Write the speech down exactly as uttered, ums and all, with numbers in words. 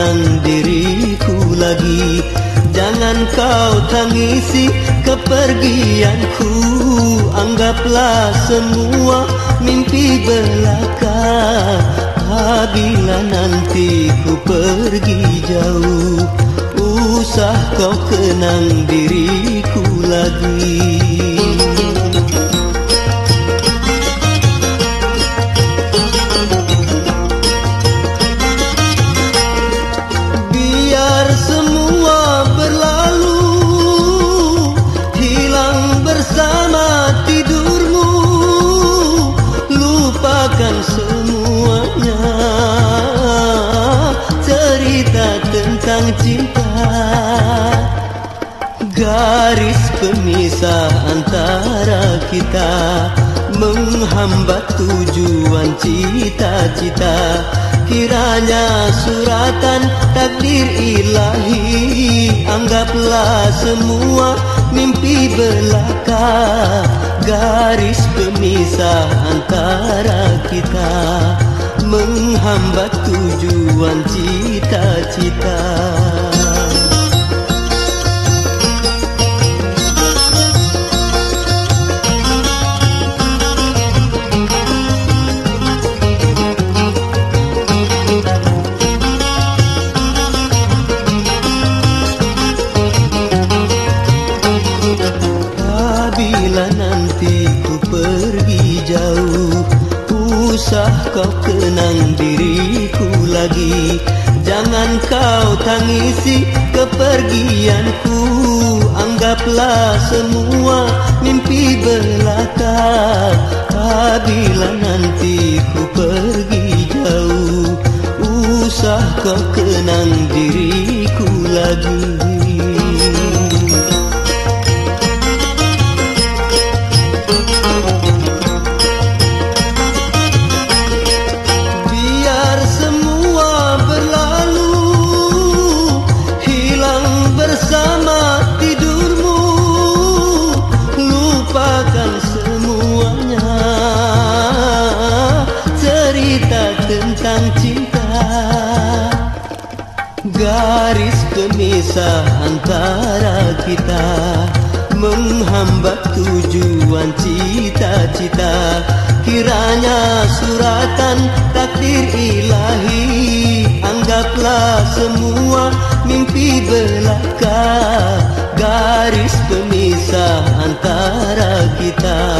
kenang diriku lagi. Jangan kau tangisi kepergianku, anggaplah semua mimpi belaka. Apabila nanti ku pergi jauh, usah kau kenang diriku lagi. Biar semua berlalu, hilang bersama tidurmu, lupakan semuanya cerita tentang cinta. Garis pemisah antara kita menghambat tujuan cita-cita. Kiranya suratan takdir ilahi, anggaplah semua mimpi belaka. Garis pemisah antara kita menghambat tujuan cita-cita. Bila nanti ku pergi jauh, usah kau kenang diriku lagi. Jangan kau tangisi kepergianku, anggaplah semua mimpi belaka. Bila nanti ku pergi jauh, usah kau kenang diriku lagi. Biar semua berlalu, hilang bersama tidurmu, lupakan semuanya cerita tentang cinta. Garis pemisah antara kita menghambat tujuan cita-cita. Kiranya suratan takdir ilahi, anggaplah semua mimpi belaka. Garis pemisah antara kita